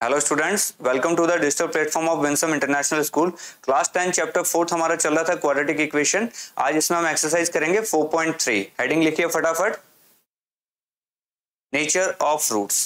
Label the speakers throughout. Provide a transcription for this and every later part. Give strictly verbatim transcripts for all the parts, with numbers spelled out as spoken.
Speaker 1: Hello students, welcome to the digital platform of Winsome international school. Class ten chapter fourth हमारा चल रहा था quadratic equation. आज इसमें हम एक्सरसाइज करेंगे फोर पॉइंट थ्री। हेडिंग लिखिए फटाफट, नेचर ऑफ रूट्स।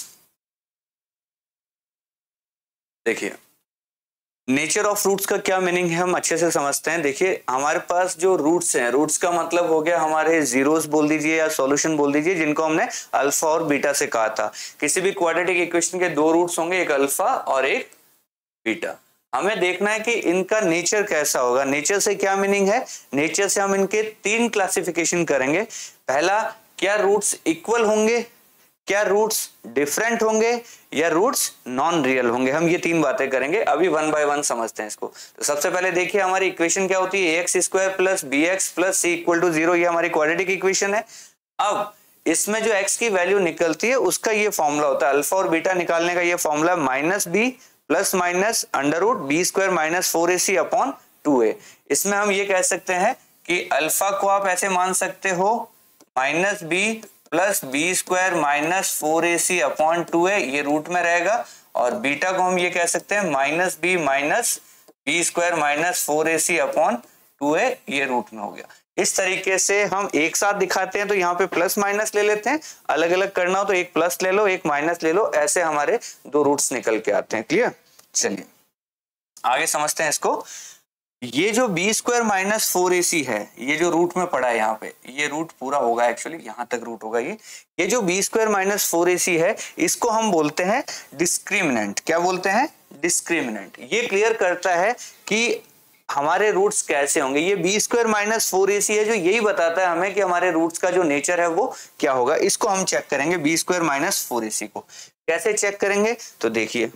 Speaker 1: देखिए नेचर ऑफ रूट्स का क्या मीनिंग है हम अच्छे से समझते हैं। देखिए हमारे पास जो रूट्स हैं, रूट्स का मतलब हो गया हमारे जीरोस बोल दीजिए या सॉल्यूशन बोल दीजिए, जिनको हमने अल्फा और बीटा से कहा था। किसी भी क्वाड्रेटिक इक्वेशन के दो रूट्स होंगे, एक अल्फा और एक बीटा। हमें देखना है कि इनका नेचर कैसा होगा। नेचर से क्या मीनिंग है? नेचर से हम इनके तीन क्लासिफिकेशन करेंगे। पहला, क्या रूट्स इक्वल होंगे, क्या रूट्स डिफरेंट होंगे, या रूट्स नॉन रियल होंगे। हम ये तीन बातें करेंगे। अभी वन बाय वन समझते हैं इसको। तो सबसे पहले देखिए हमारी इक्वेशन क्या होती है, ए x square plus B x plus C equal to zero. ये हमारी क्वाड्रेटिक इक्वेशन है। अब इसमें जो एक्स की वैल्यू निकलती है उसका ये फॉर्मूला होता है, अल्फा और बीटा निकालने का ये formula minus b plus minus under root b square minus four A c upon two a. इसमें हम ये कह सकते हैं कि अल्फा को आप ऐसे मान सकते हो minus b plus b square minus four A c upon two a, ये रूट में रहेगा। और बीटा को हम ये कह सकते हैं minus b minus b square minus four A c upon two a, ये रूट में हो गया। इस तरीके से हम एक साथ दिखाते हैं, तो यहाँ पे प्लस माइनस ले लेते हैं। अलग अलग करना हो तो एक प्लस ले लो एक माइनस ले लो, ऐसे हमारे दो रूट्स निकल के आते हैं। क्लियर? चलिए आगे समझते हैं इसको। ये जो बी स्क्वायर माइनस फोर ए सी है, ये जो रूट में पड़ा है यहाँ पे, ये रूट पूरा होगा, एक्चुअली यहाँ तक रूट होगा। ये ये जो बी स्क्वायर माइनस फोर ए सी है, इसको हम बोलते हैं डिस्क्रिमिनेंट। क्या बोलते हैं? डिस्क्रिमिनेंट। ये क्लियर करता है कि हमारे रूट्स कैसे होंगे। ये बी स्क्वायर माइनस फोर ए सी है जो यही बताता है हमें कि हमारे रूट्स का जो नेचर है वो क्या होगा। इसको हम चेक करेंगे बी स्क्वायर माइनस फोर ए सी को। कैसे चेक करेंगे? तो देखिए,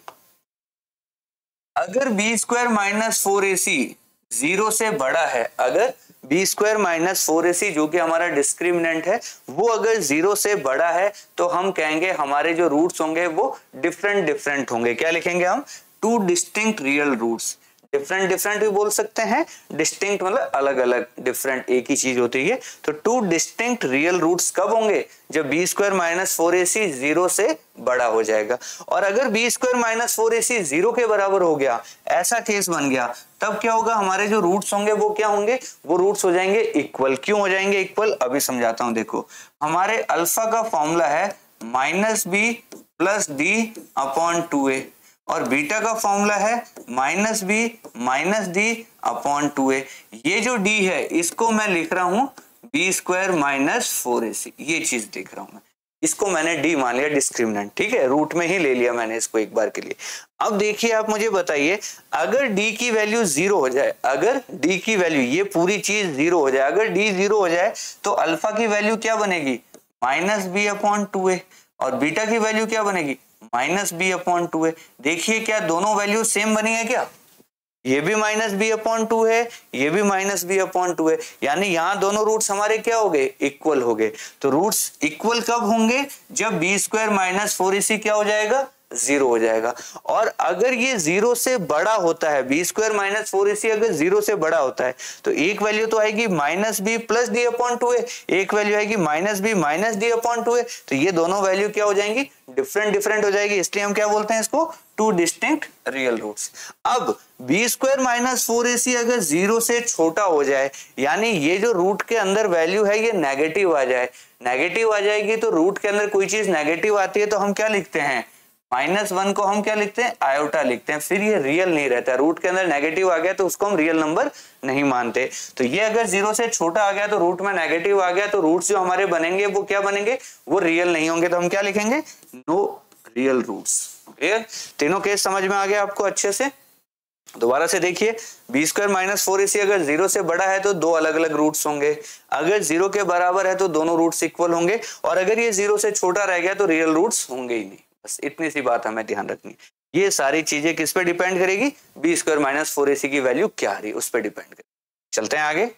Speaker 1: अगर बी स्क्वायर माइनस फोर ए सी जीरो से बड़ा है, अगर बी स्क्वायर माइनस फोर ए सी जो कि हमारा डिस्क्रिमिनेंट है वो अगर जीरो से बड़ा है, तो हम कहेंगे हमारे जो रूट्स होंगे वो डिफरेंट डिफरेंट होंगे। क्या लिखेंगे हम? Two distinct real roots. Different different भी बोल सकते हैं, डिस्टिंक्ट मतलब अलग अलग, डिफरेंट एक ही चीज होती है। तो टू डिस्टिंक्ट रियल रूट्स कब होंगे? जब बी स्क्वायर माइनस फोर ए सी जीरो से बड़ा हो जाएगा। और अगर बी स्क्वायर माइनस फोर ए सी जीरो के बराबर हो गया, ऐसा केस बन गया, तब क्या होगा? हमारे जो रूट्स होंगे वो क्या होंगे? वो रूट्स हो जाएंगे इक्वल। क्यों हो जाएंगे इक्वल? अभी समझाता हूं। देखो, हमारे अल्फा का फॉर्मूला है minus b plus d upon two a, और बीटा का फॉर्मूला है minus b minus d upon two a. ये जो डी है इसको मैं लिख रहा हूं बी स्क्वायर माइनस फोर ए सी, ये चीज लिख रहा हूं मैं। इसको मैंने डी मान लिया डिस्क्रिमिनेंट, ठीक है, रूट में ही ले लिया मैंने इसको एक बार के लिए। अब देखिए आप मुझे बताइए, अगर डी की वैल्यू जीरो हो जाए, अगर डी की वैल्यू, ये पूरी चीज जीरो हो जाए, अगर डी जीरो हो जाए तो अल्फा की वैल्यू क्या बनेगी? Minus b upon two a, और बीटा की वैल्यू क्या बनेगी? माइनस बी अपॉन टू है। देखिए क्या दोनों वैल्यू सेम बनी है क्या? ये भी माइनस बी अपॉन टू है, ये भी माइनस बी अपॉन टू है, यानी यहाँ दोनों रूट्स हमारे क्या हो गए? इक्वल हो गए। तो रूट्स इक्वल कब होंगे? जब बी स्क्वायर माइनस फोर ए सी क्या हो जाएगा? जीरो हो जाएगा। और अगर ये जीरो से बड़ा होता है, बी स्क्वायर माइनस फोर ए सी अगर जीरो से बड़ा होता है, तो एक वैल्यू तो आएगी minus b plus d upon two a, एक वैल्यू आएगी minus b minus d upon two a. तो ये दोनों वैल्यू क्या हो जाएंगी? डिफरेंट डिफरेंट हो जाएगी। इसलिए हम क्या बोलते हैं इसको? Two distinct real roots. अब बी स्क्वायर माइनस फोर ए सी अगर जीरो से छोटा हो जाए, यानी ये जो रूट के अंदर वैल्यू है ये नेगेटिव आ जाए, नेगेटिव आ जाएगी, तो रूट के अंदर कोई चीज नेगेटिव आती है तो हम क्या लिखते हैं? माइनस वन को हम क्या लिखते हैं? आयोटा लिखते हैं। फिर ये रियल नहीं रहता, रूट के अंदर नेगेटिव आ गया तो उसको हम रियल नंबर नहीं मानते। तो ये अगर जीरो से छोटा आ गया तो रूट में नेगेटिव आ गया, तो रूट्स जो हमारे बनेंगे वो क्या बनेंगे? वो रियल नहीं होंगे। तो हम क्या लिखेंगे? No real roots. क्लियर? तीनों केस समझ में आ गया आपको अच्छे से? दोबारा से देखिए, बी स्क्वायर माइनस फोर ए सी अगर जीरो से बड़ा है तो दो अलग अलग रूट्स होंगे, अगर जीरो के बराबर है तो दोनों रूट्स इक्वल होंगे, और अगर ये जीरो से छोटा रह गया तो रियल रूट्स होंगे ही नहीं। बस इतनी सी बात हमें ध्यान रखनी। ये सारी चीजें किस पे डिपेंड करेगी? बी स्क्वायर माइनस फोर ए सी की वैल्यू क्या आ रही है उस पर डिपेंड करेगी। चलते हैं आगे।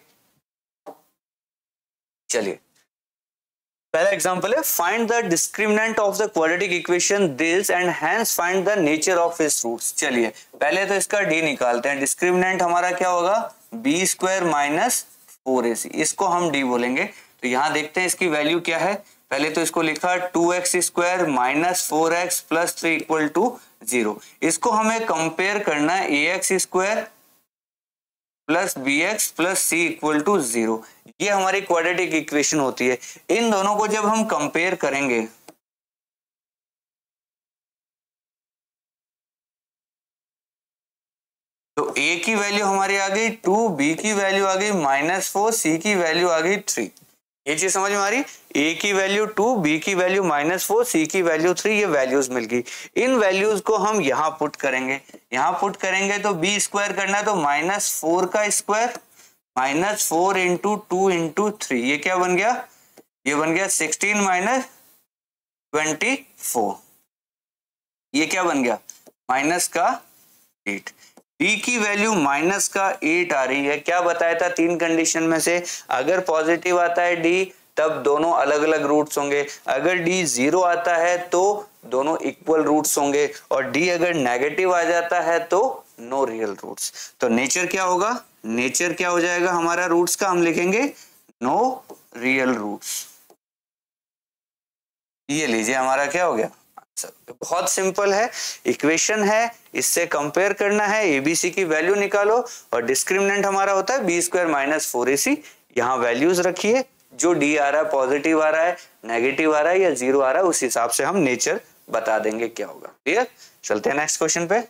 Speaker 1: चलिए पहला एग्जांपल है, find the discriminant of the quadratic equation this and hence find the nature of its roots. चलिए पहले तो इसका डी निकालते हैं। डिस्क्रिमिनेंट हमारा क्या होगा? बी स्क्वायर माइनस फोर ए सी, इसको हम डी बोलेंगे। तो यहां देखते हैं इसकी वैल्यू क्या है? पहले तो इसको लिखा two x square minus four x plus three equal to zero. इसको हमें कंपेयर करना है ए x square plus B x plus C equal to zero. ये हमारी क्वाड्रेटिक इक्वेशन होती है। इन दोनों को जब हम कंपेयर करेंगे तो a की वैल्यू हमारी आ गई टू, बी की वैल्यू आ गई माइनस फोर, सी की वैल्यू आ गई थ्री। ये चीज समझ में आ रही, a की वैल्यू टू, बी की वैल्यू माइनस फोर, सी की वैल्यू थ्री, ये वैल्यूज मिल गई। इन वैल्यूज को हम यहाँ पुट करेंगे, यहाँ पुट करेंगे तो b स्क्वायर करना है तो माइनस फोर का square minus four into two into three, ये क्या बन गया, ये बन गया सिक्सटीन माइनस ट्वेंटी फोर, ये क्या बन गया माइनस का एट। d की वैल्यू माइनस का एट आ रही है। क्या बताया था तीन कंडीशन में से, अगर पॉजिटिव आता है d तब दोनों अलग अलग रूट्स होंगे, अगर d जीरो आता है तो दोनों इक्वल रूट्स होंगे, और d अगर नेगेटिव आ जाता है तो नो रियल रूट्स। तो नेचर क्या होगा, नेचर क्या हो जाएगा हमारा रूट्स का, हम लिखेंगे नो रियल रूट्स। ये लीजिए हमारा क्या हो गया आंसर। बहुत सिंपल है, इक्वेशन है, इससे कंपेयर करना है, एबीसी की वैल्यू निकालो और डिस्क्रिमिनेंट हमारा होता है बी स्क्वायर माइनस फोर ए सी। यहाँ वैल्यूज रखिए, जो डी आ रहा है पॉजिटिव आ रहा है, नेगेटिव आ रहा है या जीरो आ रहा है, उस हिसाब से हम नेचर बता देंगे क्या होगा। क्लियर, चलते हैं नेक्स्ट क्वेश्चन पे।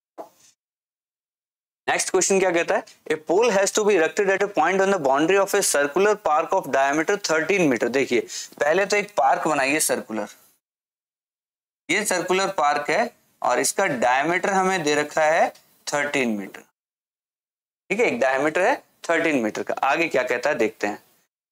Speaker 1: नेक्स्ट क्वेश्चन क्या कहता है, a pole has to be erected at a point on the boundary of a circular park of diameter thirteen metre. देखिए पहले तो एक पार्क बनाइए सर्कुलर, ये सर्कुलर पार्क है और इसका डायमीटर हमें दे रखा है थर्टीन मीटर। ठीक है, एक डायमीटर है थर्टीन मीटर का। आगे क्या कहता है देखते हैं।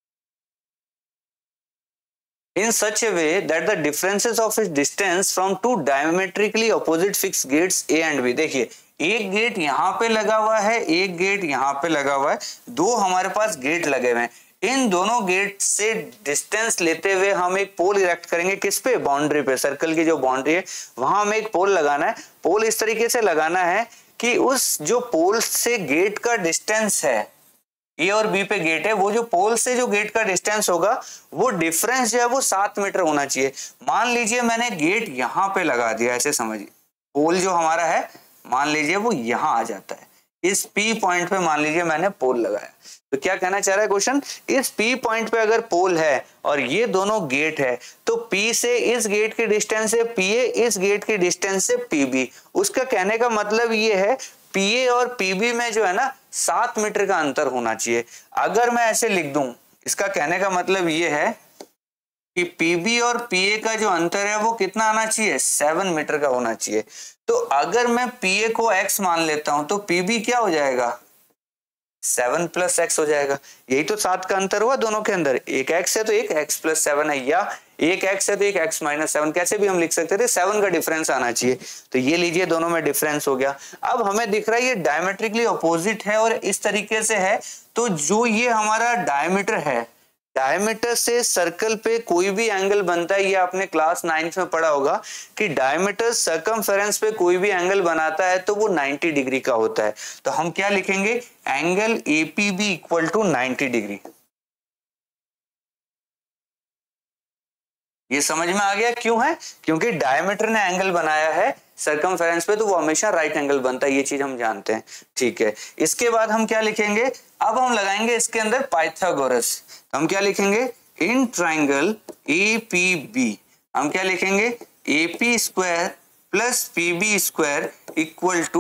Speaker 1: In such a way that the differences of its distance from two diametrically opposite fixed gates A and B। देखिए एक गेट यहाँ पे लगा हुआ है, एक गेट यहाँ पे लगा हुआ है, दो हमारे पास गेट लगे हुए हैं। इन दोनों गेट से डिस्टेंस लेते हुए हम एक पोल इरेक्ट करेंगे, किस पे, बाउंड्री पे, सर्कल की जो बाउंड्री है वहां हमें एक पोल लगाना है। पोल इस तरीके से लगाना है कि उस जो पोल से गेट का डिस्टेंस है, ए और बी पे गेट है, वो जो पोल से जो गेट का डिस्टेंस होगा वो डिफरेंस जो है वो सात मीटर होना चाहिए। मान लीजिए मैंने गेट यहाँ पे लगा दिया, ऐसे समझिए पोल जो हमारा है मान लीजिए वो यहाँ आ जाता है, इस P पॉइंट पे मान लीजिए मैंने पोल लगाया। तो क्या कहना चाह रहा है क्वेश्चन, इस P पॉइंट पे अगर पोल है और ये दोनों गेट है तो P से इस गेट की डिस्टेंस है P A, इस गेट की डिस्टेंस है P B। उसका कहने का मतलब ये है P A और P B में जो है ना सात मीटर का अंतर होना चाहिए। अगर मैं ऐसे लिख दूं, इसका कहने का मतलब ये है कि P B और P A का जो अंतर है वो कितना आना चाहिए, सेवन मीटर का होना चाहिए। तो अगर मैं P A को x मान लेता हूं तो P B क्या हो जाएगा, सेवन प्लस एक्स हो जाएगा। यही तो सात का अंतर हुआ दोनों के अंदर, एक x है तो एक x प्लस सेवन है, या एक x है तो एक x माइनस सेवन, कैसे भी हम लिख सकते थे, सेवन का डिफरेंस आना चाहिए। तो ये लीजिए दोनों में डिफरेंस हो गया। अब हमें दिख रहा है ये डायमेट्रिकली अपोजिट है और इस तरीके से है, तो जो ये हमारा डायमीटर है, डायमीटर से सर्कल पे कोई भी एंगल बनता है, ये आपने क्लास नाइन्थ में पढ़ा होगा कि डायमीटर सर्कमफेरेंस पे कोई भी एंगल बनाता है तो वो नाइन्टी डिग्री का होता है। तो हम क्या लिखेंगे, angle A P B equal to ninety degree. ये समझ में आ गया क्यों है, क्योंकि डायमीटर ने एंगल बनाया है सर्कमफेरेंस पे तो वो हमेशा राइट एंगल बनता है, ये चीज हम जानते हैं। ठीक है, इसके बाद हम क्या लिखेंगे, अब हम लगाएंगे इसके अंदर पाइथागोरस। हम क्या लिखेंगे, in triangle A P B हम क्या लिखेंगे, A P square plus P B square equal to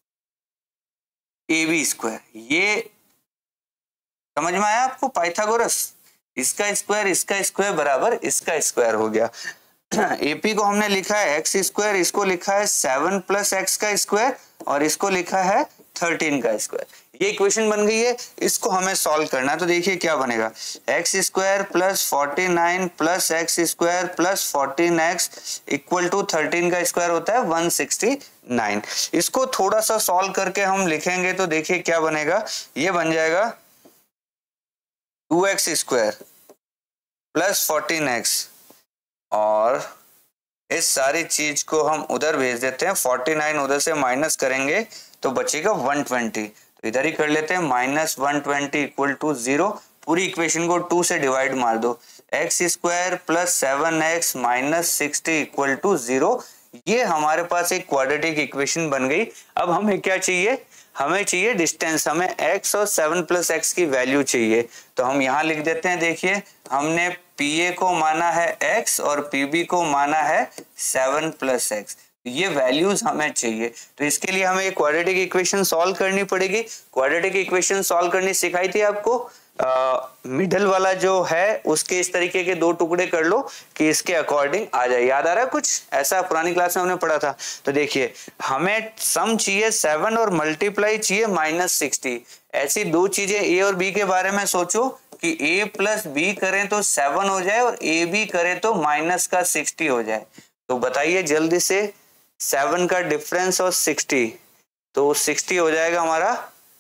Speaker 1: A B square. ये समझ में आया आपको, पाइथागोरस, इसका स्क्वायर इसका स्क्वायर बराबर इसका स्क्वायर हो गया। एपी को हमने लिखा है एक्स स्क्वायर, इसको लिखा है सेवन प्लस एक्स का स्क्वायर और इसको लिखा है थर्टीन का स्क्वायर। ये इक्वेशन बन गई है, इसको हमें सॉल्व करना है। तो देखिए क्या बनेगा, x square plus forty nine plus x square plus fourteen x equal to thirteen का स्क्वायर होता है वन सिक्सटी नाइन। इसको थोड़ा सा सॉल्व करके हम लिखेंगे तो देखिए क्या बनेगा, ये बन जाएगा two x square plus fourteen x, और इस सारी चीज को हम उधर भेज देते हैं, फोर्टी नाइन उधर से माइनस करेंगे तो बचेगा वन ट्वेंटी। तो इधर ही कर लेते हैं, minus one twenty equal to zero. पूरी इक्वेशन को टू से डिवाइड मार दो, x square plus seven x minus sixty equal to zero. ये हमारे पास एक क्वाड्रेटिक इक्वेशन बन गई। अब हमें क्या चाहिए, हमें चाहिए डिस्टेंस, हमें x और सेवन प्लस एक्स की वैल्यू चाहिए। तो हम यहाँ लिख देते हैं, देखिए हमने पी ए को माना है x और पी बी को माना है सेवन प्लस एक्स। ये वैल्यूज हमें चाहिए, तो इसके लिए हमें क्वाड्रेटिक इक्वेशन सॉल्व करनी पड़ेगी। क्वाड्रेटिक इक्वेशन सॉल्व करनी सिखाई थी आपको, मिडल uh, वाला जो है उसके इस तरीके के दो टुकड़े कर लो कि इसके अकॉर्डिंग आ जाए। याद आ रहा है कुछ ऐसा, पुरानी क्लास में हमने पढ़ा था। तो देखिए हमें सम चाहिए सेवन और मल्टीप्लाई चाहिए माइनस सिक्सटी। ऐसी दो चीजें ए और बी के बारे में सोचो कि ए प्लस बी करें तो सेवन हो जाए और ए बी करें तो माइनस का सिक्सटी हो जाए। तो बताइए जल्दी से, सेवन का डिफरेंस और सिक्सटी, तो सिक्सटी हो जाएगा हमारा,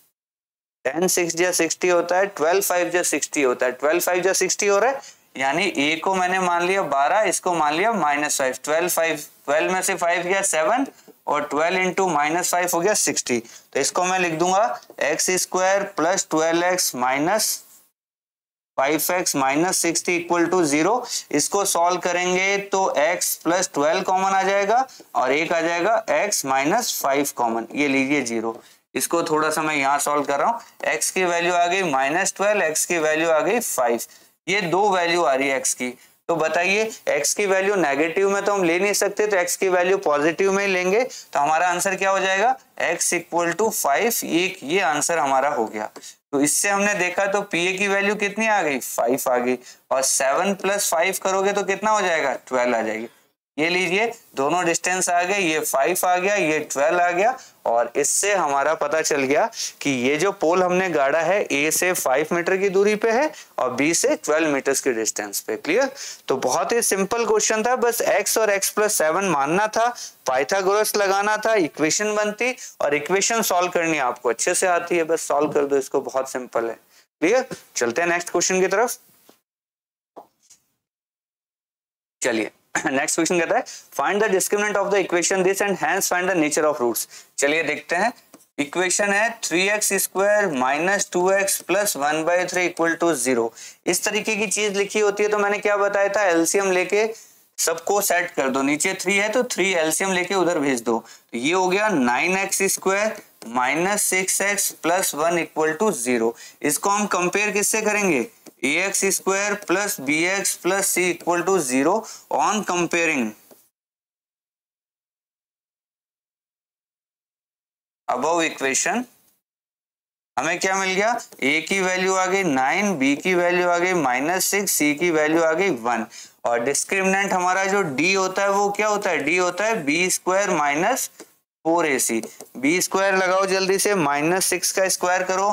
Speaker 1: टेन सिक्स जा सिक्सटी होता है, ट्वेल्व फाइव जा सिक्सटी होता है, ट्वेल्व फाइव जा सिक्सटी हो रहा है। यानी ए को मैंने मान लिया बारह, इसको मान लिया minus five, twelve five, twelve में से फाइव गया सेवन और ट्वेल्व इंटू माइनस फाइव हो गया सिक्सटी। तो इसको मैं लिख दूंगा x square plus twelve x minus five x minus sixty equal to zero. इसको सॉल्व करेंगे तो x प्लस ट्वेल्व कॉमन आ जाएगा और एक आ जाएगा x माइनस फाइव कॉमन, ये लीजिए जीरो। इसको थोड़ा सा मैं यहाँ सॉल्व कर रहा हूँ। x की वैल्यू आ गई माइनस ट्वेल्व, एक्स की वैल्यू आ गई फाइव, ये दो वैल्यू आ रही है x की। तो बताइए x की वैल्यू नेगेटिव में तो हम ले नहीं सकते, तो x की वैल्यू पॉजिटिव में लेंगे तो हमारा आंसर क्या हो जाएगा, x इक्वल टू फाइव। एक ये आंसर हमारा हो गया। तो इससे हमने देखा तो पी ए की वैल्यू कितनी आ गई, फाइव आ गई, और सेवन प्लस फाइव करोगे तो कितना हो जाएगा, ट्वेल्व आ जाएगी। ये लीजिए दोनों डिस्टेंस आ गए, ये फाइव आ गया, ये ट्वेल्व आ गया, और इससे हमारा पता चल गया कि ये जो पोल हमने गाड़ा है ए से फाइव मीटर की दूरी पे है और बी से ट्वेल्व मीटर की डिस्टेंस पे। क्लियर? तो बहुत ही सिंपल क्वेश्चन था, बस x और x प्लस सेवन मानना था, पाइथागोरस लगाना था, इक्वेशन बनती, और इक्वेशन सॉल्व करनी आपको अच्छे से आती है, बस सॉल्व कर दो इसको, बहुत सिंपल है। क्लियर? चलते हैं नेक्स्ट क्वेश्चन की तरफ। चलिए नेक्स्ट क्वेश्चन कहता है find the discriminant of the equation this and hence find the nature of roots. चलिए देखते हैं। इक्वेशन है three x square minus two x plus one by three equal to zero. इस तरीके की चीज लिखी होती है तो मैंने क्या बताया था, एलसीएम लेके सबको सेट कर दो। नीचे थ्री है तो थ्री एलसीएम लेके उधर भेज दो। तो ये हो गया nine x square minus six x plus one equal to zero. इसको हम कंपेयर किससे करेंगे, ए x square plus B x plus C equal to zero on comparing above equation. हमें क्या मिल गया, a की वैल्यू आ गई नाइन, b की वैल्यू आ गई माइनस सिक्स, c की वैल्यू आ गई वन, और डिस्क्रिमिनेंट हमारा जो d होता है वो क्या होता है, d होता है बी स्क्वायर माइनस फोर ए सी। बी स्क्वायर लगाओ जल्दी से, माइनस सिक्स का स्क्वायर करो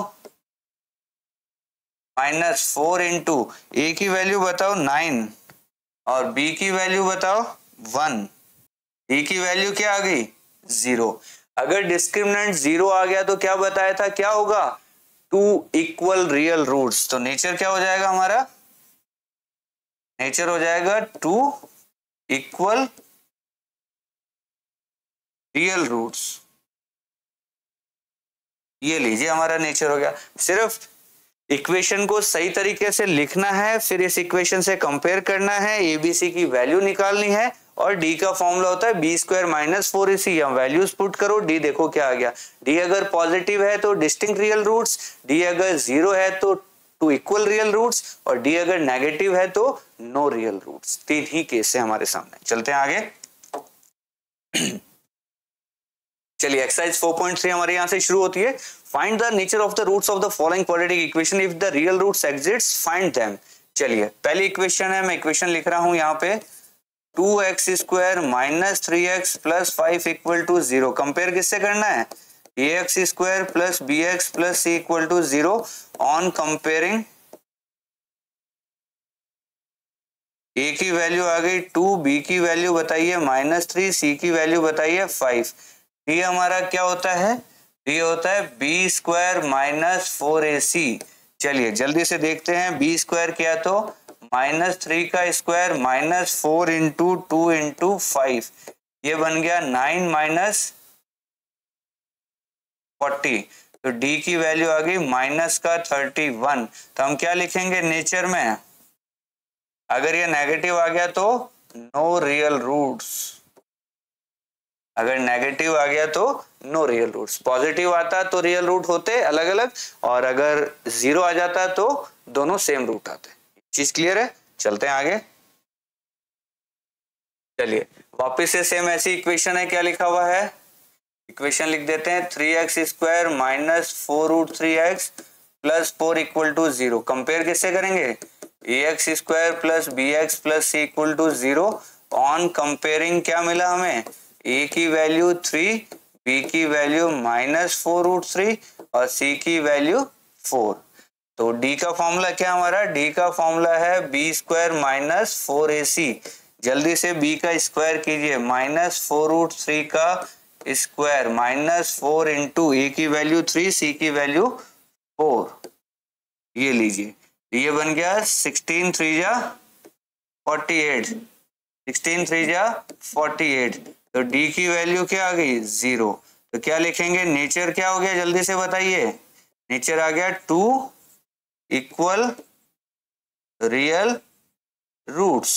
Speaker 1: माइनस फोर इंटू ए की वैल्यू बताओ नाइन और बी की वैल्यू बताओ वन, ए की वैल्यू क्या आ गई, जीरो। अगर डिस्क्रिमिनेंट जीरो आ गया तो क्या बताया था, क्या होगा, टू इक्वल रियल रूट्स। तो नेचर क्या हो जाएगा हमारा, नेचर हो जाएगा टू इक्वल रियल रूट्स। ये लीजिए हमारा नेचर हो गया। सिर्फ इक्वेशन को सही तरीके से लिखना है, फिर इस इक्वेशन से कंपेयर करना है, एबीसी की वैल्यू निकालनी है, और डी का फॉर्मूला होता है बी स्क्वायर माइनस फोर ए सी। वैल्यूज पुट करो, डी देखो क्या आ गया। डी अगर पॉजिटिव है तो डिस्टिंक्ट रियल रूट्स, डी अगर जीरो है तो टू इक्वल रियल रूट्स, और डी अगर नेगेटिव है तो नो रियल रूट्स। तीन ही केस है हमारे सामने। चलते हैं आगे। चलिए एक्सरसाइज फोर पॉइंट थ्री हमारे यहां से शुरू होती है। Find the nature of the roots of the following quadratic equation if the real roots exist find them. चलिए पहली इक्वेशन है, मैं इक्वेशन लिख रहा हूं यहाँ पे, two x square minus three X plus five equal to zero. Compare किससे करना है, ए x square plus B x plus C equal to zero on comparing. A की वैल्यू आ गई टू, बी की वैल्यू बताइए माइनस थ्री, सी की value बताइए फाइव। डी हमारा क्या होता है, डी होता है बी स्क्वायर माइनस फोर ए सी। चलिए जल्दी से देखते हैं, बी स्क्वायर क्या, तो माइनस थ्री का square minus four into two into five, ये बन गया नाइन माइनस फोर्टी। तो डी की वैल्यू आ गई माइनस का थर्टी वन। तो हम क्या लिखेंगे नेचर में, अगर ये नेगेटिव आ गया तो नो रियल रूट्स, अगर नेगेटिव आ गया तो नो रियल रूट्स, पॉजिटिव आता तो रियल रूट होते अलग अलग, और अगर जीरो आ जाता तो दोनों सेम रूट आते। चीज क्लियर है? चलते हैं आगे। चलिए वापिस से सेम ऐसी इक्वेशन है, क्या लिखा हुआ है, इक्वेशन लिख देते हैं, three x square minus four root three X plus four equal to zero. Compare किससे करेंगे, ए x square plus B x plus C equal to zero. On comparing क्या मिला हमें, ए की वैल्यू थ्री, बी की value minus four root three और C की value four. तो डी का फॉर्मूला क्या हमारा, डी का फॉर्मूला है बी स्क्वायर माइनस फोर ए सी। जल्दी से b का स्क्वायर कीजिए, माइनस फोर रूट थ्री का स्क्वायर माइनस फोर इंटू ए की वैल्यू थ्री, सी की वैल्यू फोर, ये लीजिए, ये बन गया सिक्सटीन थ्री जा फोर्टी एट, सिक्सटीन थ्री जा फोर्टी एट। तो d की वैल्यू क्या आ गई, जीरो। तो क्या लिखेंगे, नेचर क्या हो गया, जल्दी से बताइए, नेचर आ गया टू इक्वल रियल रूट्स।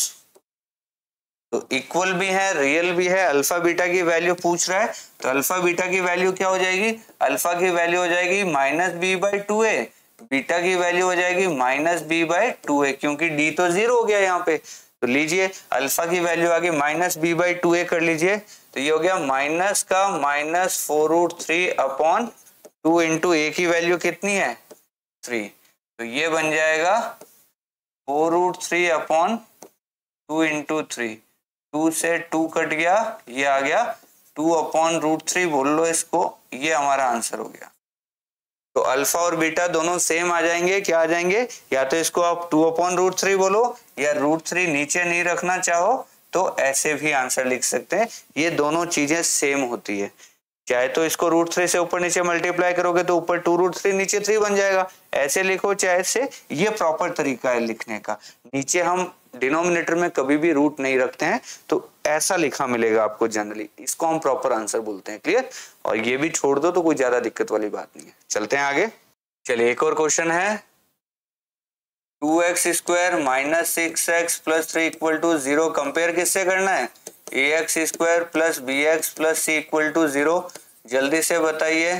Speaker 1: तो इक्वल भी है, रियल भी है, अल्फा बीटा की वैल्यू पूछ रहा है, तो अल्फा बीटा की वैल्यू क्या हो जाएगी, अल्फा की वैल्यू हो जाएगी minus b by two a, beta की वैल्यू हो जाएगी minus b by two a, क्योंकि डी तो जीरो हो गया यहाँ पे। तो लीजिए अल्फा की वैल्यू आ गई minus b by two a कर लीजिए, तो ये हो गया माइनस का minus four root three upon two into ए की वैल्यू कितनी है, थ्री। तो ये बन जाएगा four root three upon two into three, two से टू कट गया, ये आ गया टू अपॉन रूट थ्री बोल लो इसको, ये हमारा आंसर हो गया। तो अल्फा और बीटा दोनों सेम आ जाएंगे, क्या आ जाएंगे, या तो इसको आप टू अपॉन रूट थ्री बोलो, या रूट थ्री नीचे नहीं रखना चाहो तो ऐसे भी आंसर लिख सकते हैं। ये दोनों चीजें सेम होती है, चाहे तो इसको रूट थ्री से ऊपर नीचे मल्टीप्लाई करोगे तो ऊपर टू रूट थ्री नीचे थ्री बन जाएगा, ऐसे लिखो चाहे से, ये प्रॉपर तरीका है लिखने का। नीचे हम डिनोमिनेटर में कभी भी रूट नहीं रखते हैं, तो ऐसा लिखा मिलेगा आपको जनरली, इसको हम प्रॉपर आंसर बोलते हैं। क्लियर? और ये भी छोड़ दो तो कोई ज्यादा दिक्कत वाली बात नहीं है। चलते हैं आगे। चलिए एक और क्वेश्चन है, two x square minus six x plus three equal to zero. Compare किससे करना है, ए x square plus B x plus C equal to zero. जल्दी से बताइए,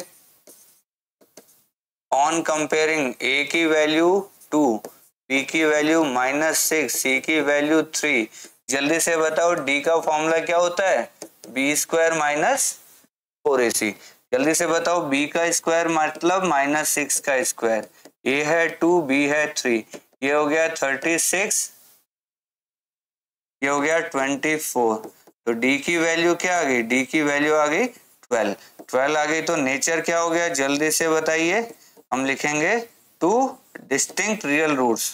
Speaker 1: ऑन कंपेयरिंग ए की वैल्यू टू, बी की वैल्यू माइनस सिक्स, सी की value three. जल्दी से बताओ डी का फॉर्मूला क्या होता है, बी स्क्वायर माइनस फोर ए सी। जल्दी से बताओ, बी का स्क्वायर मतलब माइनस सिक्स का स्क्वायर, ए है टू, बी है थ्री, ये हो गया थर्टी सिक्स, ये हो गया ट्वेंटी फोर। तो डी की वैल्यू क्या आ गई, डी की वैल्यू आ गई ट्वेल्व, ट्वेल्व आ गई। तो नेचर क्या हो गया, जल्दी से बताइए, हम लिखेंगे टू डिस्टिंक्ट रियल रूट्स।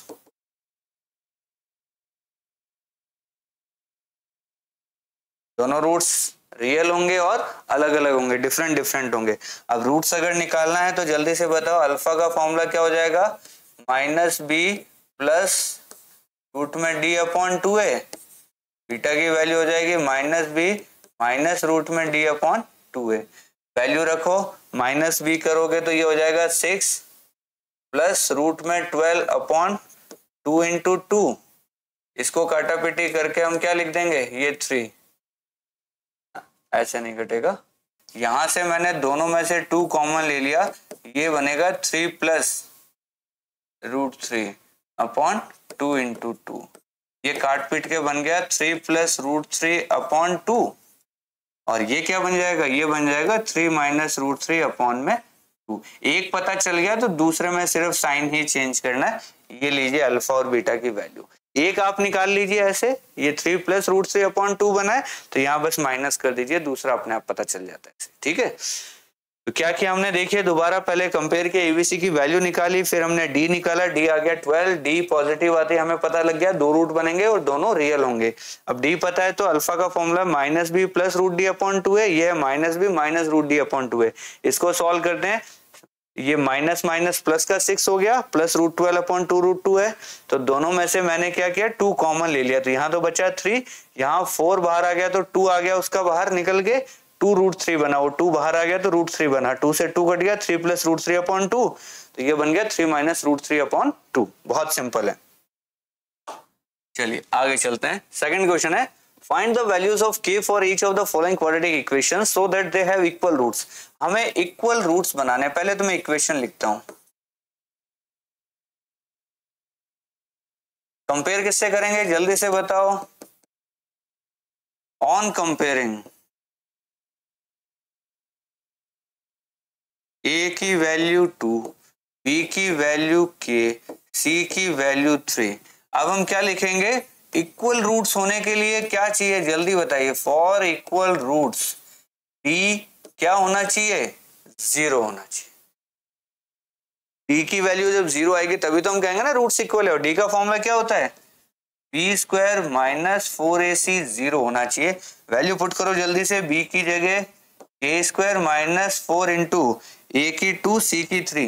Speaker 1: दोनों रूट्स रियल होंगे और अलग अलग होंगे, डिफरेंट डिफरेंट होंगे। अब रूट्स अगर निकालना है तो जल्दी से बताओ, अल्फा का फॉर्मूला क्या हो जाएगा, माइनस बी प्लस रूट में d upon two a, beta की वैल्यू हो जाएगी माइनस बी माइनस रूट में d upon two a. Value रखो, माइनस बी करोगे तो ये हो जाएगा सिक्स प्लस रूट में twelve upon two into two, इसको काटा पीटी करके हम क्या लिख देंगे, ये थ्री, ऐसे नहीं कटेगा। यहां से मैंने दोनों में से टू कॉमन ले लिया, ये बनेगा three plus root three upon two into two, ये काट पीट के बन गया three plus root three upon two, और ये क्या बन जाएगा, ये बन जाएगा three minus root three upon में टू। एक पता चल गया तो दूसरे में सिर्फ साइन ही चेंज करना है। ये लीजिए अल्फा और बीटा की वैल्यू, एक आप निकाल लीजिए ऐसे, ये three plus root three upon two बना है, तो यहाँ बस माइनस कर दीजिए, दूसरा अपने आप पता चल जाता है ऐसे। ठीक है, तो क्या किया हमने, देखिए दोबारा पहले कंपेयर किया, एबीसी की वैल्यू निकाली, फिर हमने डी निकाला, डी आ गया ट्वेल्व, डी पॉजिटिव आते हमें पता लग गया दो रूट बनेंगे और दोनों रियल होंगे। अब डी पता है तो अल्फा का formula minus b plus root d upon two है, ये है minus b minus root d upon two है। इसको सॉल्व करते हैं, ये माइनस माइनस प्लस का सिक्स हो गया, plus root twelve upon two root two है, तो दोनों में से मैंने क्या किया, टू कॉमन ले लिया, तो यहाँ तो बचा थ्री, यहाँ फोर बाहर आ गया तो टू आ गया, उसका बाहर निकल के टू रूट थ्री बना, वो टू बाहर आ गया तो रूट थ्री बना, टू से टू कट गया, three plus root three upon two, तो ये बन गया three minus root three upon two. बहुत सिंपल है। चलिए आगे चलते हैं। सेकंड क्वेश्चन है find the values of k for each of the following quadratic equation so that they have equal roots. हमें इक्वल रूट्स बनाने, पहले तो मैं इक्वेशन लिखता हूं। कंपेयर किससे करेंगे जल्दी से बताओ। ऑन कंपेयरिंग a की वैल्यू टू, b की वैल्यू k, c की वैल्यू थ्री। अब हम क्या लिखेंगे, इक्वल रूट्स होने के लिए क्या चाहिए जल्दी बताइए। फॉर इक्वल रूट्स d क्या होना चाहिए, जीरो होना चाहिए। d की वैल्यू जब जीरो आएगी तभी तो हम कहेंगे ना रूट्स इक्वल है। और d का फॉर्मूला क्या होता है, बी स्क्वायर माइनस फोर ए सी, जीरो होना चाहिए। वैल्यू पुट करो जल्दी से, b की जगह A square minus four into ए की टू, सी की थ्री,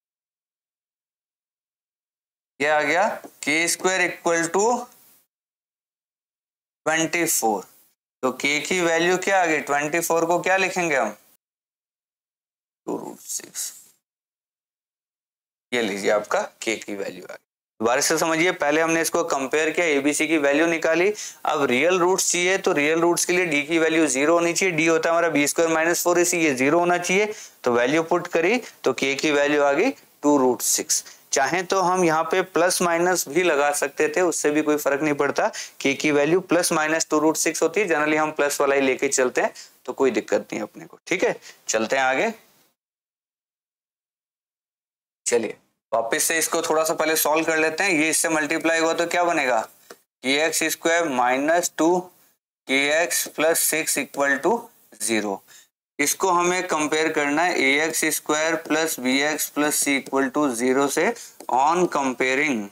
Speaker 1: ये आ गया K square equal to twenty four. तो k की वैल्यू क्या आ गई, ट्वेंटी फोर को क्या लिखेंगे हम, टू रूट सिक्स। ये लीजिए आपका k की वैल्यू आ गई। दोबारा से समझिए, पहले हमने इसको कंपेयर किया, एबीसी की वैल्यू निकाली। अब रियल रूट्स चाहिए, तो रियल रूट्स के लिए डी की वैल्यू जीरो होनी चाहिए। डी होता है हमारा b square minus four ac, ये जीरो होना चाहिए। तो वैल्यू पुट करी तो के की वैल्यू आ गई टू रूट सिक्स। चाहे तो हम यहाँ पे प्लस माइनस भी लगा सकते थे, उससे भी कोई फर्क नहीं पड़ता। के की value plus minus two root six होती है, जनरली हम प्लस वाला ही लेके चलते हैं, तो कोई दिक्कत नहीं अपने को। ठीक है, चलते हैं आगे। चलिए वापस से इसको थोड़ा सा पहले सॉल्व कर लेते हैं। ये इससे मल्टीप्लाई हुआ तो क्या बनेगा, k x square minus two k x plus six equal to zero. इसको हमें कंपेयर करना है ए x square plus B x plus C equal to zero से। ऑन कंपेयरिंग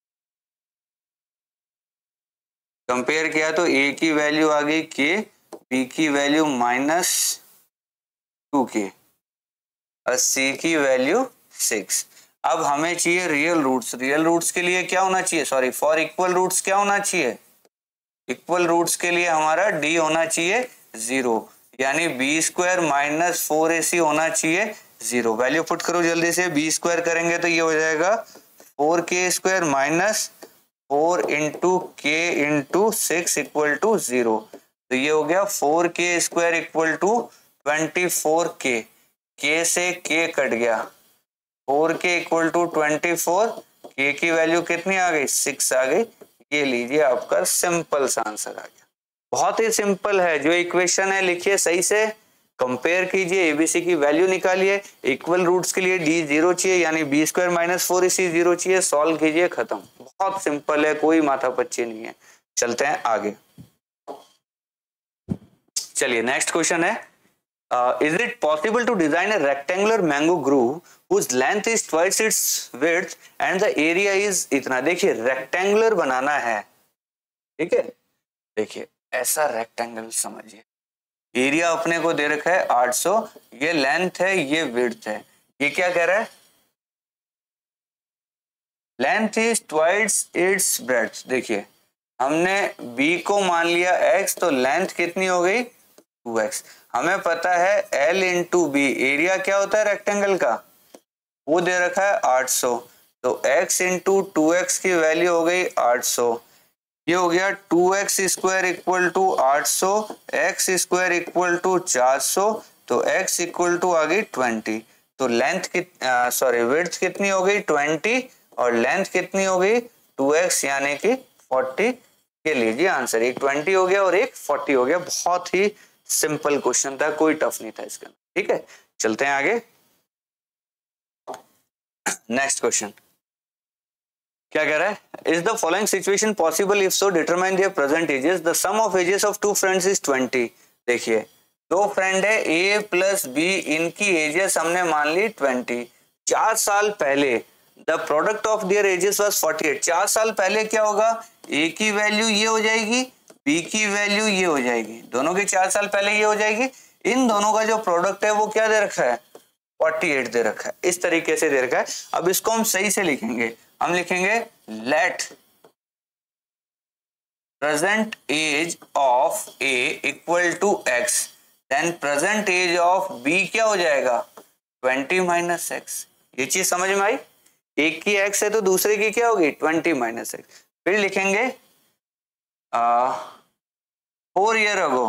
Speaker 1: कंपेयर किया तो ए की वैल्यू आ गई के, बी की वैल्यू माइनस टू के और सी की वैल्यू सिक्स। अब हमें चाहिए रियल रूट्स। रियल रूट्स के लिए क्या होना चाहिए, सॉरी फॉर इक्वल रूट्स क्या होना चाहिए, इक्वल रूट्स के लिए हमारा डी होना चाहिए जीरो, यानी बी स्क्वायर माइनस फोर ए सी होना चाहिए जीरो। वैल्यू पुट करो जल्दी से, बी स्क्वायर करेंगे तो ये हो जाएगा four k square minus four into k into six equal to zero. तो ये हो गया four k square equal to twenty four k, k से के कट गया, फोर के इक्वल टू ट्वेंटी फोर, के की वैल्यू कितनी आ गई, सिक्स आ गई। ये लीजिए आपका सिंपल सा आंसर आ गया। बहुत ही सिंपल है, जो इक्वेशन है लिखिए सही से, कंपेयर कीजिए, एबीसी की वैल्यू निकालिए। इक्वल रूट्स के लिए डी जीरो चाहिए, यानी b square minus four c zero चाहिए। सॉल्व कीजिए, खत्म। बहुत सिंपल है, कोई माथा पच्ची नहीं है। चलते हैं आगे। चलिए नेक्स्ट क्वेश्चन है, is it possible to design a rectangular mango groove whose length is twice its width and the area is इतना। देखिए रेक्टेंगुलर बनाना है, ठीक है। देखिए ऐसा रेक्टेंगल समझिए, एरिया अपने को दे रखा है आठ सौ, ये लेंथ है, ये विड्थ है। ये क्या कह रहा है, length is twice its breadth. देखिए हमने b को मान लिया x, तो लेंथ कितनी हो गई टू एक्स। हमें पता है L इंटू बी, एरिया क्या होता है रेक्टेंगल का, वो दे रखा है आठ सौ। तो x इंटू टू एक्स की वैल्यू हो गई आठ सौ। ये हो गया two x square equal to आठ सौ, एक्स स्क्वायर इक्वल टू चार सौ, तो x इक्वल टू आ गई ट्वेंटी। तो लेंथ कित सॉरी विड्थ कितनी हो गई ट्वेंटी, और लेंथ कितनी हो गई टू एक्स यानी कि फोर्टी। ये लीजिए आंसर, एक ट्वेंटी हो गया और एक फोर्टी हो गया। बहुत ही सिंपल क्वेश्चन था, कोई टफ नहीं था इसका। ठीक है, चलते हैं आगे। नेक्स्ट क्वेश्चन क्या कह रहा है, is the following situation possible, if so determine their present ages, the sum of ages of two friends is twenty. देखिए दो फ्रेंड है ए प्लस बी, इनकी एजेस हमने मान ली ट्वेंटी। चार साल पहले the product of their ages was forty eight. चार साल पहले क्या होगा, ए की वैल्यू ये हो जाएगी, बी की वैल्यू ये हो जाएगी, दोनों की चार साल पहले ये हो जाएगी। इन दोनों का जो प्रोडक्ट है वो क्या दे रखा है, फोर्टी एट दे रखा है। इस तरीके से दे रखा है। अब इसको हम सही से लिखेंगे, हम लिखेंगे let present age of A equal to x, then present age of B क्या हो जाएगा ट्वेंटी माइनस एक्स। ये चीज समझ में आई, एक की एक्स है तो दूसरे की क्या होगी ट्वेंटी माइनस एक्स। फिर लिखेंगे four year ago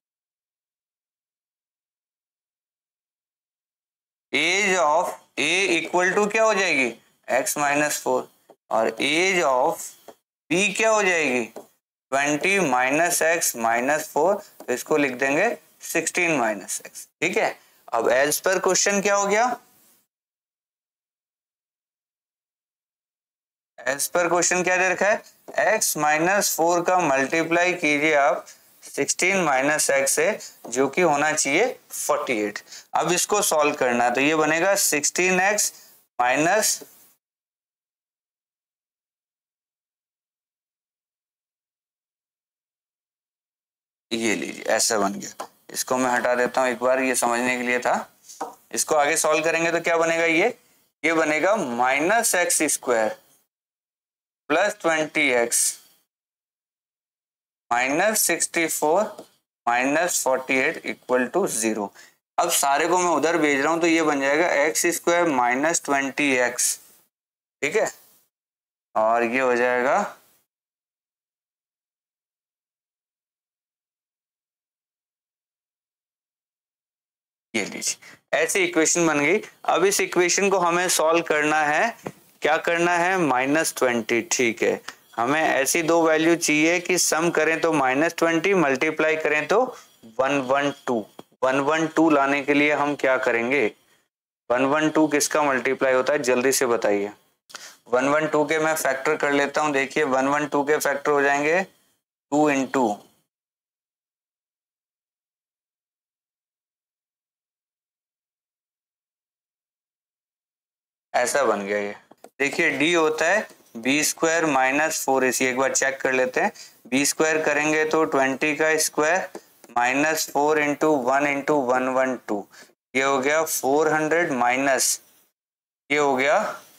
Speaker 1: age of A equal to क्या हो जाएगी x माइनस फोर, और एज ऑफ बी क्या हो जाएगी twenty minus x minus four, तो इसको लिख देंगे सिक्सटीन माइनस एक्स। ठीक है, अब एज पर क्वेश्चन क्या हो गया, एज पर क्वेश्चन क्या दे रखा है x माइनस फोर का मल्टीप्लाई कीजिए आप सिक्सटीन माइनस एक्स से, जो कि होना चाहिए फोर्टी एट। अब इसको सॉल्व करना है तो ये बनेगा सिक्सटीन एक्स माइनस ये लीजिए, ऐसा बन गया। इसको मैं हटा देता हूं एक बार, ये समझने के लिए था। इसको आगे सॉल्व करेंगे तो क्या बनेगा, ये ये बनेगा minus x square plus twenty x minus sixty four minus forty eight equal to zero. अब सारे को मैं उधर भेज रहा हूं तो ये बन जाएगा x square minus twenty x, ठीक है, और ये हो जाएगा ये लीजिए, ऐसी इक्वेशन बन गई। अब इस इक्वेशन को हमें सॉल्व करना है, क्या करना है माइनस ट्वेंटी। ठीक है, हमें ऐसी दो वैल्यू चाहिए कि सम करें तो माइनस ट्वेंटी, मल्टीप्लाई करें तो one one two. One one two लाने के लिए हम क्या करेंगे, वन वन टू किसका मल्टीप्लाई होता है जल्दी से बताइए। वन वन टू के मैं फैक्टर कर लेता हूं, देखिए वन वन टू के फैक्टर हो जाएंगे टू इंटू ऐसा बन गया। ये देखिए डी होता है बी स्क्वायर माइनस फोर ए सी, एक बार चेक कर लेते हैं। बी स्क्वायर करेंगे तो ट्वेंटी का square minus four into one into one one two, ये हो गया फोर हंड्रेड माइनस ये हो गया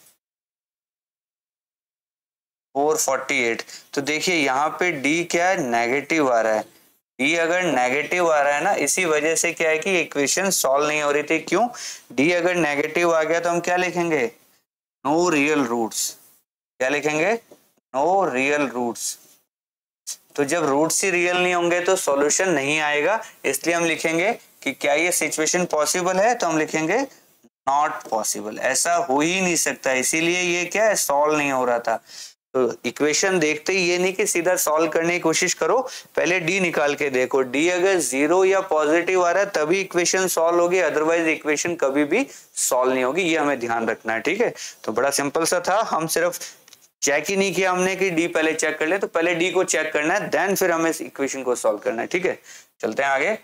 Speaker 1: फोर फोर्टी एट। तो देखिए यहाँ पे डी क्या है, नेगेटिव आ रहा है। डी अगर नेगेटिव आ रहा है ना, इसी वजह से क्या है कि इक्वेशन सॉल्व नहीं हो रही थी। क्यों, डी अगर नेगेटिव आ गया तो हम क्या लिखेंगे, नो रियल रूट्स। क्या लिखेंगे, नो रियल रूट्स। तो जब रूट्स ही रियल नहीं होंगे तो सॉल्यूशन नहीं आएगा, इसलिए हम लिखेंगे कि क्या ये सिचुएशन पॉसिबल है, तो हम लिखेंगे नॉट पॉसिबल, ऐसा हो ही नहीं सकता, इसीलिए ये क्या है सॉल्व नहीं हो रहा था। तो इक्वेशन देखते ही ये नहीं कि सीधा सॉल्व करने की कोशिश करो, पहले डी निकाल के देखो। डी अगर जीरो या पॉजिटिव आ रहा है तभी इक्वेशन सॉल्व होगी, अदरवाइज इक्वेशन कभी भी सॉल्व नहीं होगी, ये हमें ध्यान रखना है। ठीक है, तो बड़ा सिंपल सा था, हम सिर्फ चेक ही नहीं किया हमने कि डी पहले चेक कर ले, तो पहले डी को चेक करना है, देन फिर हमें इस इक्वेशन को सॉल्व करना है। ठीक है, चलते हैं आगे।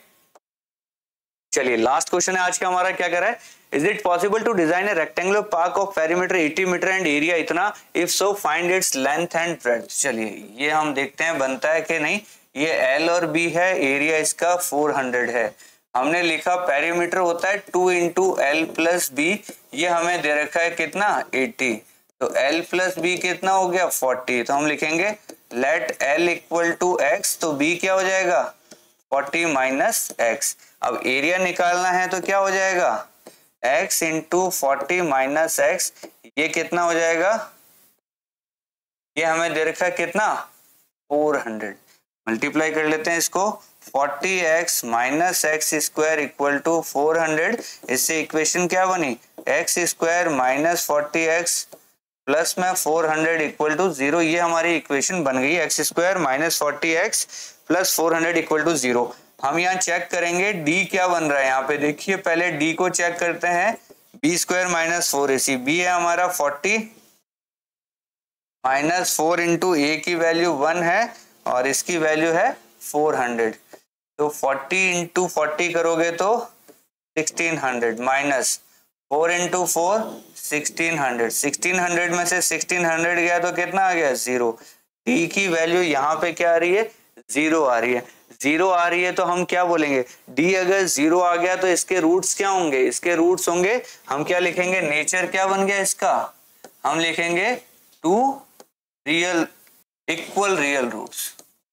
Speaker 1: चलिए लास्ट क्वेश्चन है आज का हमारा, क्या कर रहा है, is it possible to design a rectangular park of perimeter eighty metre and area इतना, if so find its length and breadth. चलिए ये हम देखते हैं बनता है कि नहीं। ये एल और बी है, एरिया इसका फोर हंड्रेड है। हमने लिखा पेरीमीटर होता है two into l plus b, ये हमें दे रखा है कितना एटी, तो एल प्लस बी कितना हो गया फोर्टी, तो हम लिखेंगे let l equal to x, तो बी क्या हो जाएगा फोर्टी माइनस एक्स। अब एरिया निकालना है तो क्या हो जाएगा x into forty minus x, ये कितना हो जाएगा, ये हमें दे रखा है कितना फोर हंड्रेड। मल्टीप्लाई कर लेते हैं इसको, forty x minus x square equal to four hundred. इससे इक्वेशन क्या बनी, x square minus forty x plus में four hundred equal to zero. ये हमारी इक्वेशन बन गई, x square minus forty x plus four hundred equal to zero. हम यहाँ चेक करेंगे डी क्या बन रहा है, यहाँ पे देखिए पहले डी को चेक करते हैं, बी स्क्वायर माइनस फोर ए सी, बी है हमारा फोर्टी माइनस फोर इंटू ए की वैल्यू वन है और इसकी वैल्यू है फोर हंड्रेड, तो फोर्टी इंटू फोर्टी करोगे तो sixteen hundred minus four into four sixteen hundred, sixteen hundred में से सिक्सटीन हंड्रेड गया तो कितना आ गया जीरो। डी की वैल्यू यहाँ पे क्या आ रही है, जीरो आ रही है। जीरो आ रही है तो हम क्या बोलेंगे, डी अगर जीरो आ गया तो इसके रूट्स क्या होंगे, इसके रूट्स होंगे, हम क्या लिखेंगे, नेचर क्या बन गया इसका, हम लिखेंगे two real equal real roots.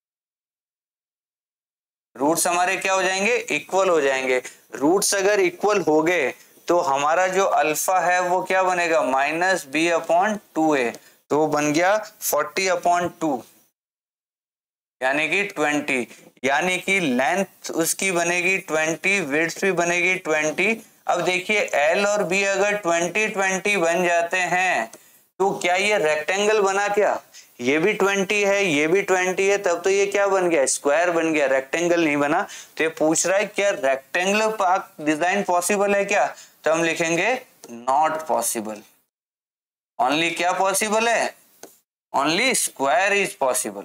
Speaker 1: Roots हमारे क्या हो जाएंगे, इक्वल हो जाएंगे। रूट्स अगर इक्वल हो गए तो हमारा जो अल्फा है वो क्या बनेगा, minus b upon two a, तो बन गया फोर्टी अपॉन टू। यानी कि ट्वेंटी, यानी कि लेंथ उसकी बनेगी ट्वेंटी, विड्थ भी बनेगी ट्वेंटी। अब देखिए एल और बी अगर ट्वेंटी ट्वेंटी बन जाते हैं तो क्या ये रेक्टेंगल बना? क्या ये भी ट्वेंटी है, ये भी ट्वेंटी है, तब तो ये क्या बन गया? स्क्वायर बन गया, रेक्टेंगल नहीं बना। तो ये पूछ रहा है क्या रेक्टेंगुलर पार्क डिजाइन पॉसिबल है क्या? तो हम लिखेंगे नॉट पॉसिबल। ओनली क्या पॉसिबल है? Only square is possible.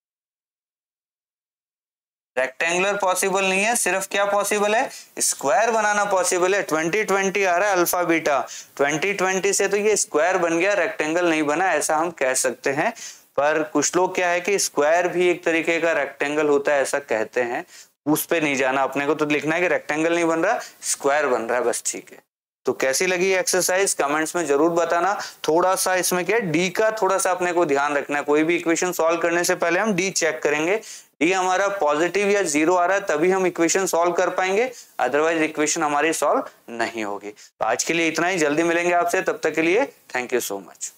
Speaker 1: Rectangular possible नहीं है, सिर्फ क्या पॉसिबल है? स्क्वायर बनाना पॉसिबल है। ट्वेंटी ट्वेंटी आ रहा है अल्फा बीटा, ट्वेंटी ट्वेंटी से तो ये स्क्वायर बन गया, रेक्टेंगल नहीं बना, ऐसा हम कह सकते हैं। पर कुछ लोग क्या है कि स्क्वायर भी एक तरीके का रेक्टेंगल होता है ऐसा कहते हैं, उस पे नहीं जाना अपने को, तो लिखना है कि रेक्टेंगल नहीं बन रहा, स्क्वायर बन रहा है, बस ठीक है। तो कैसी लगी एक्सरसाइज कमेंट्स में जरूर बताना। थोड़ा सा इसमें क्या है, डी का थोड़ा सा अपने को ध्यान रखना है। कोई भी इक्वेशन सॉल्व करने से पहले हम डी चेक करेंगे, डी हमारा पॉजिटिव या जीरो आ रहा है तभी हम इक्वेशन सॉल्व कर पाएंगे, अदरवाइज इक्वेशन हमारी सॉल्व नहीं होगी। तो आज के लिए इतना ही, जल्दी मिलेंगे आपसे, तब तक के लिए थैंक यू सो मच।